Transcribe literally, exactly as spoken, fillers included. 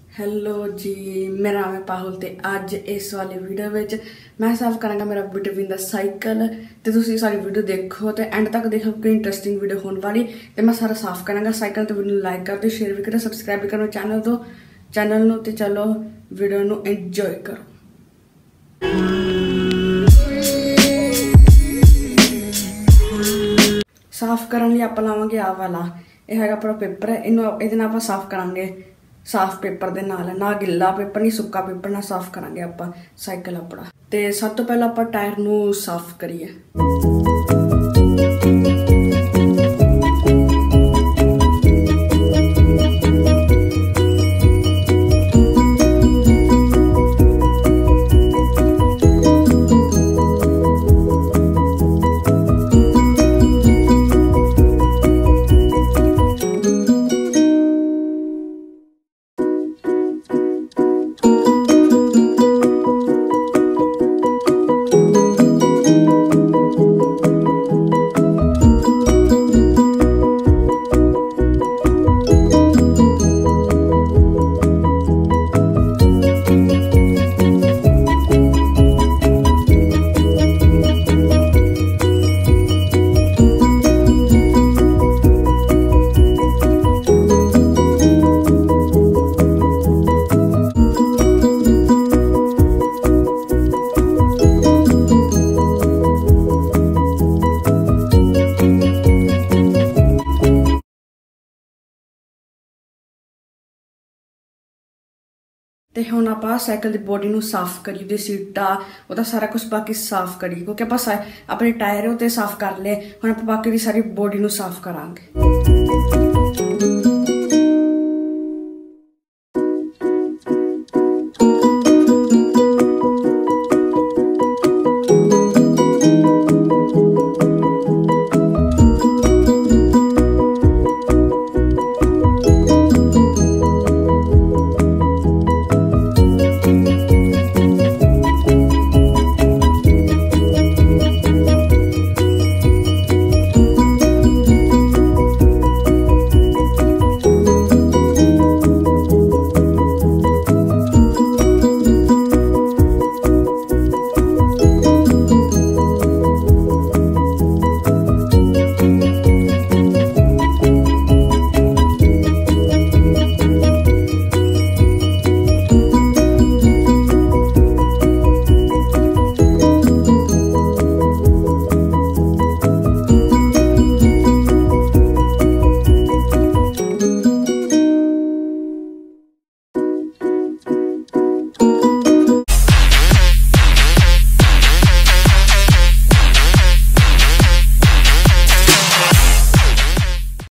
Hello जी, मेरा नाम है पाहुल ते अज इस वाली वीडियो में मैं साफ करांगा मेरा बिटवीन द साइकिल। तो तुसीं सारी वीडियो देखो तो एंड तक देखो कोई इंटरेस्टिंग वीडियो होने वाली। तो मैं सारा साफ करांगा साइकिल। तो वीडियो लाइक कर दो, शेयर भी करो, सबसक्राइब भी करो चैनल तो चैनल नूं। ते चलो वीडियो नूं एंजॉय करो। साफ करने लिए आप लावांगे आ वाला, यह है अपना पेपर है। इनू ये आप साफ करांगे साफ पेपर दे नाल, ना गिल्ला पेपर नहीं सुक्का पेपर ना साफ करांगे आप साइकिल अपना। ते सब तो पहले आप टायर नू साफ करिए। ते हुण आप साइकिल की बॉडी नू साफ करिए, उहदी सीटा वह सारा कुछ बाकी साफ करिए, क्योंकि आप अपने टायर साफ कर ले। हुण आप बाकी की सारी बॉडी नू साफ करांगे।